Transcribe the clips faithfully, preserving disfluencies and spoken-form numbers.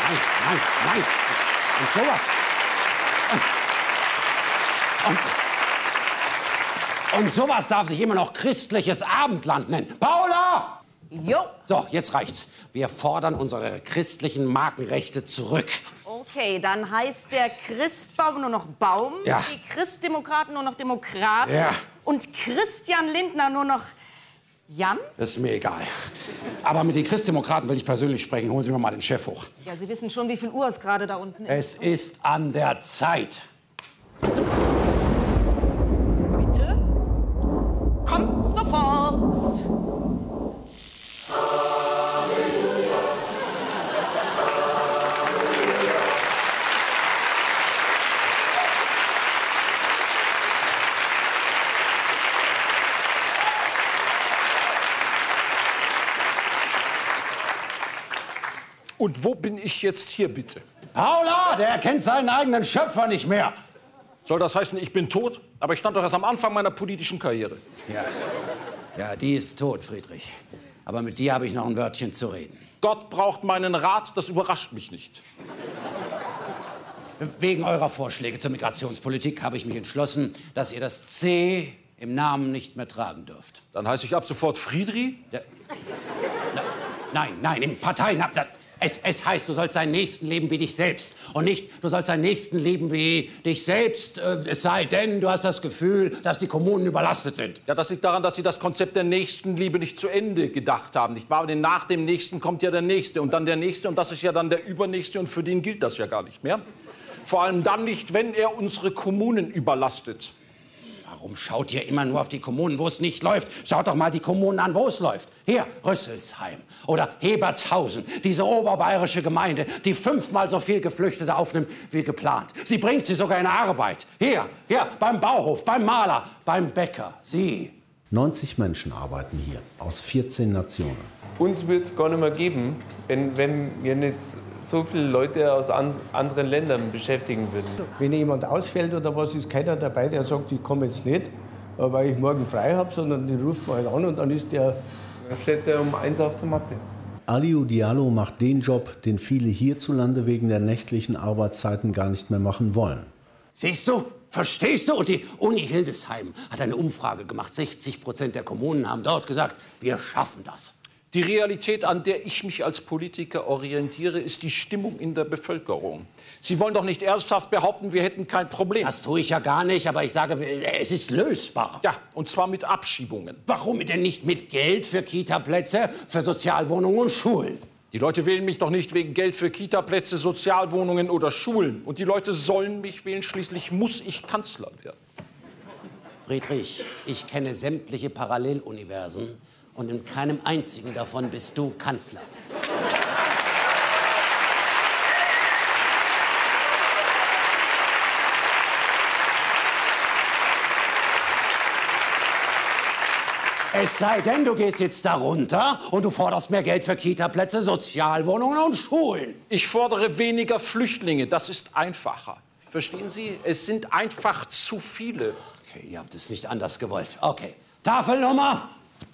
nein, nein, nein. Und sowas. Und, und sowas darf sich immer noch christliches Abendland nennen. Paula! Jo. So, jetzt reicht's. Wir fordern unsere christlichen Markenrechte zurück. Okay, dann heißt der Christbaum nur noch Baum, ja. die Christdemokraten nur noch Demokraten ja. und Christian Lindner nur noch Jan? Das ist mir egal. Aber mit den Christdemokraten will ich persönlich sprechen. Holen Sie mir mal den Chef hoch. Ja, Sie wissen schon, wie viel Uhr es gerade da unten ist. Es ist an der Zeit. Bitte? Kommt sofort! Und wo bin ich jetzt hier, bitte? Paula, der kennt seinen eigenen Schöpfer nicht mehr. Soll das heißen, ich bin tot? Aber ich stand doch erst am Anfang meiner politischen Karriere. Ja, ja, die ist tot, Friedrich. Aber mit dir habe ich noch ein Wörtchen zu reden. Gott braucht meinen Rat, das überrascht mich nicht. Wegen eurer Vorschläge zur Migrationspolitik habe ich mich entschlossen, dass ihr das C im Namen nicht mehr tragen dürft. Dann heiße ich ab sofort Friedri? Ja. Na, nein, nein, im Parteinamen. Es, es heißt, du sollst deinen Nächsten leben wie dich selbst. Und nicht, du sollst deinen Nächsten leben wie dich selbst. Äh, es sei denn, du hast das Gefühl, dass die Kommunen überlastet sind. Ja, das liegt daran, dass Sie das Konzept der Nächstenliebe nicht zu Ende gedacht haben, nicht wahr? Denn nach dem Nächsten kommt ja der Nächste und dann der Nächste. Und das ist ja dann der Übernächste und für den gilt das ja gar nicht mehr. Vor allem dann nicht, wenn er unsere Kommunen überlastet. Warum schaut ihr immer nur auf die Kommunen, wo es nicht läuft? Schaut doch mal die Kommunen an, wo es läuft. Hier, Rüsselsheim oder Hebertshausen, diese oberbayerische Gemeinde, die fünfmal so viel Geflüchtete aufnimmt wie geplant. Sie bringt sie sogar in Arbeit. Hier, hier, beim Bauhof, beim Maler, beim Bäcker. Sie. neunzig Menschen arbeiten hier, aus vierzehn Nationen. Uns wird es gar nicht mehr geben, wenn, wenn wir nicht so viele Leute aus an, anderen Ländern beschäftigen würden. Wenn jemand ausfällt oder was, ist keiner dabei, der sagt, ich komme jetzt nicht, weil ich morgen frei habe, sondern den ruft man halt an und dann ist der... Dann steht der um eins auf der Matte. Aliou Diallo macht den Job, den viele hierzulande wegen der nächtlichen Arbeitszeiten gar nicht mehr machen wollen. Siehst du? Verstehst du? Und die Uni Hildesheim hat eine Umfrage gemacht. sechzig Prozent der Kommunen haben dort gesagt, wir schaffen das. Die Realität, an der ich mich als Politiker orientiere, ist die Stimmung in der Bevölkerung. Sie wollen doch nicht ernsthaft behaupten, wir hätten kein Problem. Das tue ich ja gar nicht, aber ich sage, es ist lösbar. Ja, und zwar mit Abschiebungen. Warum denn nicht mit Geld für Kitaplätze, für Sozialwohnungen und Schulen? Die Leute wählen mich doch nicht wegen Geld für Kitaplätze, Sozialwohnungen oder Schulen. Und die Leute sollen mich wählen, schließlich muss ich Kanzler werden. Friedrich, ich kenne sämtliche Paralleluniversen. Und in keinem einzigen davon bist du Kanzler. Es sei denn, du gehst jetzt darunter und du forderst mehr Geld für Kitaplätze, Sozialwohnungen und Schulen. Ich fordere weniger Flüchtlinge, das ist einfacher. Verstehen Sie? Es sind einfach zu viele. Okay, ihr habt es nicht anders gewollt. Okay, Tafelnummer.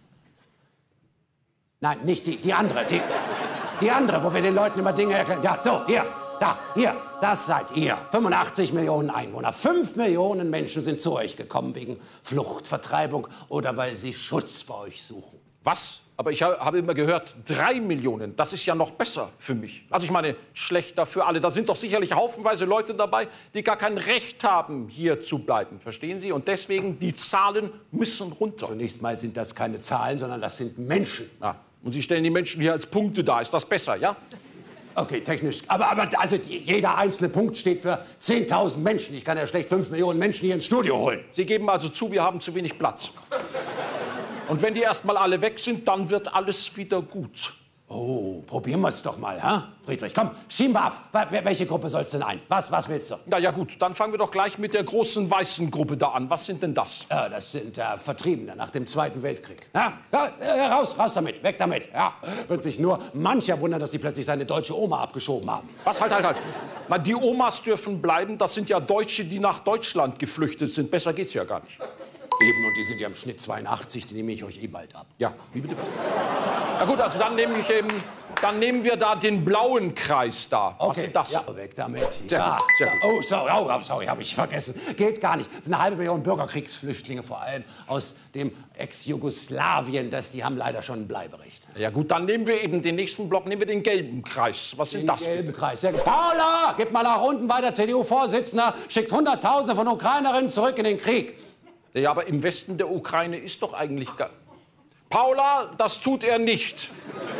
Nein, nicht die, die andere, die, die andere, wo wir den Leuten immer Dinge erklären. Ja, so, hier, da, hier, das seid ihr. fünfundachtzig Millionen Einwohner. Fünf Millionen Menschen sind zu euch gekommen wegen Flucht, Vertreibung oder weil sie Schutz bei euch suchen. Was? Aber ich habe immer gehört, drei Millionen, das ist ja noch besser für mich. Also ich meine, schlechter für alle. Da sind doch sicherlich haufenweise Leute dabei, die gar kein Recht haben, hier zu bleiben. Verstehen Sie? Und deswegen, die Zahlen müssen runter. Zunächst mal sind das keine Zahlen, sondern das sind Menschen. Ah, und Sie stellen die Menschen hier als Punkte dar. Ist das besser, ja? Okay, technisch. Aber, aber also die, jeder einzelne Punkt steht für zehntausend Menschen. Ich kann ja schlecht fünf Millionen Menschen hier ins Studio holen. Sie geben also zu, wir haben zu wenig Platz. Und wenn die erst mal alle weg sind, dann wird alles wieder gut. Oh, probieren wir es doch mal, hä? Friedrich, komm, schieben wir ab. Welche Gruppe soll's denn ein? Was, was willst du? Na ja gut, dann fangen wir doch gleich mit der großen weißen Gruppe da an. Was sind denn das? Ja, das sind äh, Vertriebene nach dem Zweiten Weltkrieg. Ja? Ja, äh, raus, raus damit, weg damit. Ja. Wird sich nur mancher wundern, dass sie plötzlich seine deutsche Oma abgeschoben haben. Was, halt, halt, halt. Na, die Omas dürfen bleiben. Das sind ja Deutsche, die nach Deutschland geflüchtet sind. Besser geht's ja gar nicht. Eben, und die sind ja im Schnitt zweiundachtzig, die nehme ich euch eh bald ab. Ja, wie bitte was? Na gut, also dann nehme ich eben, dann nehmen wir da den blauen Kreis da. Okay. Was ist das? Ja, weg damit. Sehr ja. gut, sehr gut. Oh, sorry, oh, sorry, habe ich vergessen. Geht gar nicht. Es sind eine halbe Million Bürgerkriegsflüchtlinge, vor allem aus dem Ex-Jugoslawien. Das, die haben leider schon ein Bleiberecht. Ja gut, dann nehmen wir eben den nächsten Block, nehmen wir den gelben Kreis. Was sind Den das? gelben Kreis. Sehr gut. Paula, gib mal nach unten weiter. C D U-Vorsitzender schickt Hunderttausende von Ukrainerinnen zurück in den Krieg. Ja, aber im Westen der Ukraine ist doch eigentlich gar... Paula, das tut er nicht.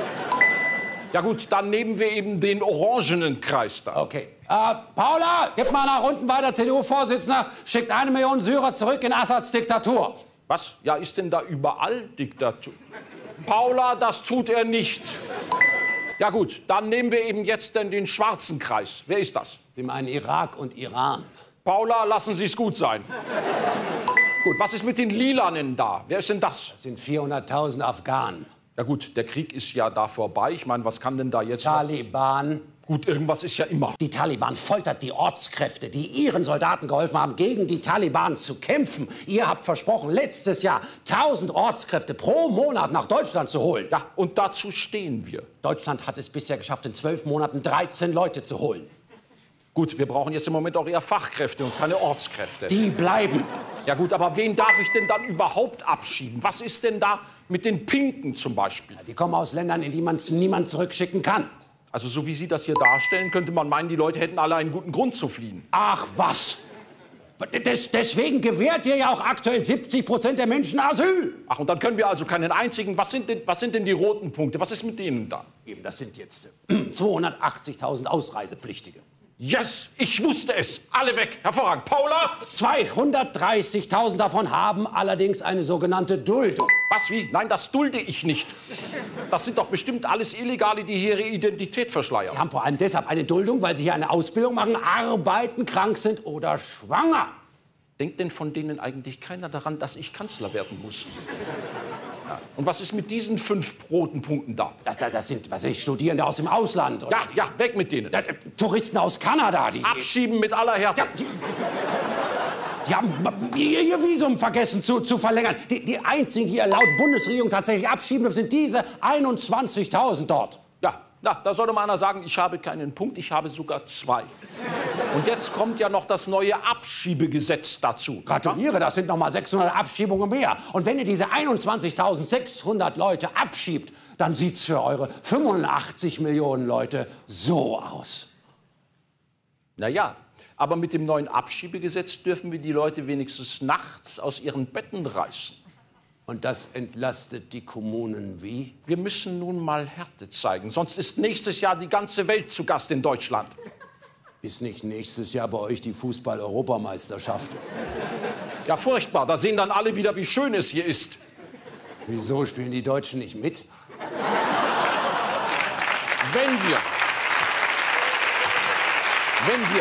Ja gut, dann nehmen wir eben den orangenen Kreis da. Okay. Äh, Paula, gib mal nach unten weiter. C D U-Vorsitzender schickt eine Million Syrer zurück in Assads Diktatur. Was? Ja, ist denn da überall Diktatur? Paula, das tut er nicht. Ja gut, dann nehmen wir eben jetzt denn den schwarzen Kreis. Wer ist das? Sie meinen Irak und Iran. Paula, lassen Sie es gut sein. Gut, was ist mit den Lilanen da? Wer ist denn das? Das sind vierhunderttausend Afghanen. Ja gut, der Krieg ist ja da vorbei. Ich meine, was kann denn da jetzt noch? Taliban. Gut, irgendwas ist ja immer. Die Taliban foltert die Ortskräfte, die ihren Soldaten geholfen haben, gegen die Taliban zu kämpfen. Ihr habt versprochen, letztes Jahr tausend Ortskräfte pro Monat nach Deutschland zu holen. Ja, und dazu stehen wir. Deutschland hat es bisher geschafft, in zwölf Monaten dreizehn Leute zu holen. Gut, wir brauchen jetzt im Moment auch eher Fachkräfte und keine Ortskräfte. Die bleiben. Ja gut, aber wen darf ich denn dann überhaupt abschieben? Was ist denn da mit den Pinken zum Beispiel? Die kommen aus Ländern, in die man niemand zurückschicken kann. Also so wie Sie das hier darstellen, könnte man meinen, die Leute hätten alle einen guten Grund zu fliehen. Ach was. Des, deswegen gewährt ihr ja auch aktuell siebzig Prozent der Menschen Asyl. Ach, und dann können wir also keinen einzigen... Was sind denn, was sind denn die roten Punkte? Was ist mit denen da? Eben, das sind jetzt äh, zweihundertachtzigtausend Ausreisepflichtige. Yes, ich wusste es. Alle weg. Hervorragend. Paula? zweihundertdreißigtausend davon haben allerdings eine sogenannte Duldung. Was, wie? Nein, das dulde ich nicht. Das sind doch bestimmt alles Illegale, die hier ihre Identität verschleiern. Die haben vor allem deshalb eine Duldung, weil sie hier eine Ausbildung machen, arbeiten, krank sind oder schwanger. Denkt denn von denen eigentlich keiner daran, dass ich Kanzler werden muss? Ja. Und was ist mit diesen fünf roten Punkten da? Das, das, das sind, was weiß ich, Studierende aus dem Ausland. Oder Ja, ja, weg mit denen. Ja, Touristen aus Kanada, die... Abschieben mit aller Härte. Ja, die, die haben ihr Visum vergessen zu, zu verlängern. Die, die einzigen, die laut Bundesregierung tatsächlich abschieben dürfen, sind diese einundzwanzigtausend dort. Ja, na, da sollte mal einer sagen, ich habe keinen Punkt, ich habe sogar zwei. Und jetzt kommt ja noch das neue Abschiebegesetz dazu. Gratuliere, das sind noch mal sechshundert Abschiebungen mehr. Und wenn ihr diese einundzwanzigtausendsechshundert Leute abschiebt, dann sieht's für eure fünfundachtzig Millionen Leute so aus. Na ja, aber mit dem neuen Abschiebegesetz dürfen wir die Leute wenigstens nachts aus ihren Betten reißen. Und das entlastet die Kommunen wie? Wir müssen nun mal Härte zeigen, sonst ist nächstes Jahr die ganze Welt zu Gast in Deutschland. Ist nicht nächstes Jahr bei euch die Fußball-Europameisterschaft? Ja, furchtbar. Da sehen dann alle wieder, wie schön es hier ist. Wieso spielen die Deutschen nicht mit? Wenn wir, wenn wir,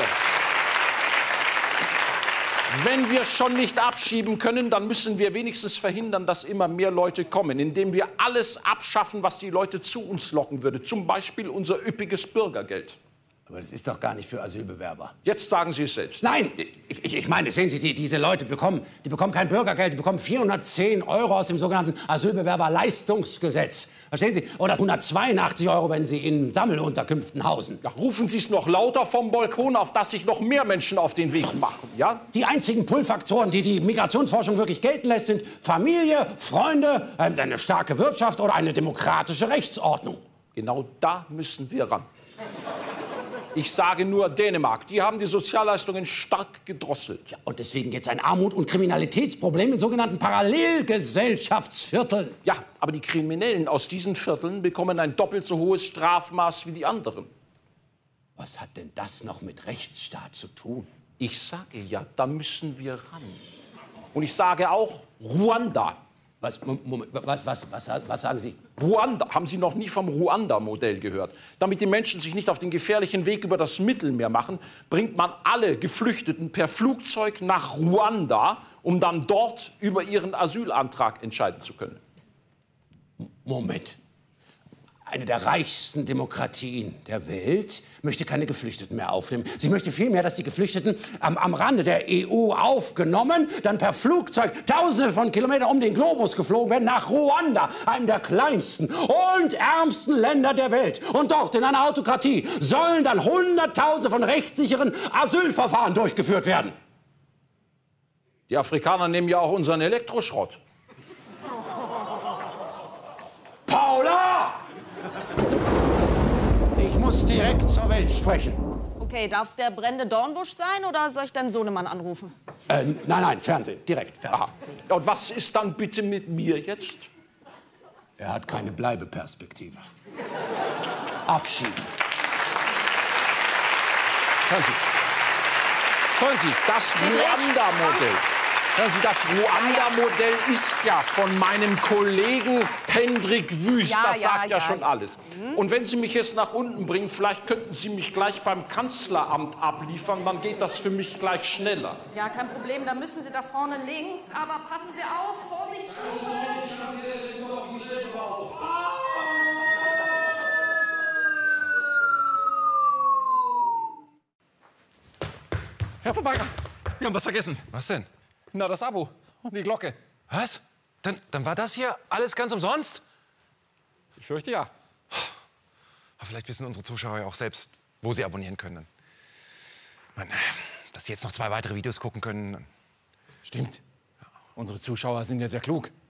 wenn wir schon nicht abschieben können, dann müssen wir wenigstens verhindern, dass immer mehr Leute kommen, indem wir alles abschaffen, was die Leute zu uns locken würde. Zum Beispiel unser üppiges Bürgergeld. Aber das ist doch gar nicht für Asylbewerber. Jetzt sagen Sie es selbst. Nein, ich, ich meine, sehen Sie, die, diese Leute bekommen, die bekommen kein Bürgergeld, die bekommen vierhundertzehn Euro aus dem sogenannten Asylbewerberleistungsgesetz. Verstehen Sie? Oder hundertzweiundachtzig Euro, wenn Sie in Sammelunterkünften hausen. Ja, rufen Sie es noch lauter vom Balkon, auf dass sich noch mehr Menschen auf den Weg machen, ja? Die einzigen Pull-Faktoren, die die Migrationsforschung wirklich gelten lässt, sind Familie, Freunde, eine starke Wirtschaft oder eine demokratische Rechtsordnung. Genau da müssen wir ran. Ich sage nur Dänemark. Die haben die Sozialleistungen stark gedrosselt. Ja, und deswegen jetzt ein Armut- und Kriminalitätsproblem in sogenannten Parallelgesellschaftsvierteln. Ja, aber die Kriminellen aus diesen Vierteln bekommen ein doppelt so hohes Strafmaß wie die anderen. Was hat denn das noch mit Rechtsstaat zu tun? Ich sage ja, da müssen wir ran. Und ich sage auch Ruanda. Was, Moment, was, was, was, was sagen Sie? Ruanda. Haben Sie noch nie vom Ruanda-Modell gehört? Damit die Menschen sich nicht auf den gefährlichen Weg über das Mittelmeer machen, bringt man alle Geflüchteten per Flugzeug nach Ruanda, um dann dort über ihren Asylantrag entscheiden zu können. Moment. Eine der reichsten Demokratien der Welt möchte keine Geflüchteten mehr aufnehmen. Sie möchte vielmehr, dass die Geflüchteten am, am Rande der E U aufgenommen, dann per Flugzeug tausende von Kilometern um den Globus geflogen werden nach Ruanda, einem der kleinsten und ärmsten Länder der Welt. Und dort in einer Autokratie sollen dann Hunderttausende von rechtssicheren Asylverfahren durchgeführt werden. Die Afrikaner nehmen ja auch unseren Elektroschrott. Paula! Ich muss direkt zur Welt sprechen. Okay, darf es der brennende Dornbusch sein oder soll ich deinen Sohnemann anrufen? Äh, nein, nein, Fernsehen, direkt Fernsehen. Aha. Und was ist dann bitte mit mir jetzt? Er hat keine Bleibeperspektive. Abschieden. Hören Sie, hören Sie, das Ruanda-Modell. Hören Sie, das Ruanda-Modell ist ja von meinem Kollegen Hendrik Wüst. Ja, das ja, sagt ja, ja, schon ja. alles. Mhm. Und wenn Sie mich jetzt nach unten bringen, vielleicht könnten Sie mich gleich beim Kanzleramt abliefern, dann geht das für mich gleich schneller. Ja, kein Problem, da müssen Sie da vorne links. Aber passen Sie auf, Vorsicht, Herr von Wagner, wir haben was vergessen. Was denn? Na, das Abo und die Glocke. Was? Dann, dann war das hier alles ganz umsonst? Ich fürchte ja. Aber vielleicht wissen unsere Zuschauer ja auch selbst, wo sie abonnieren können. Man, dass sie jetzt noch zwei weitere Videos gucken können. Stimmt. Unsere Zuschauer sind ja sehr klug.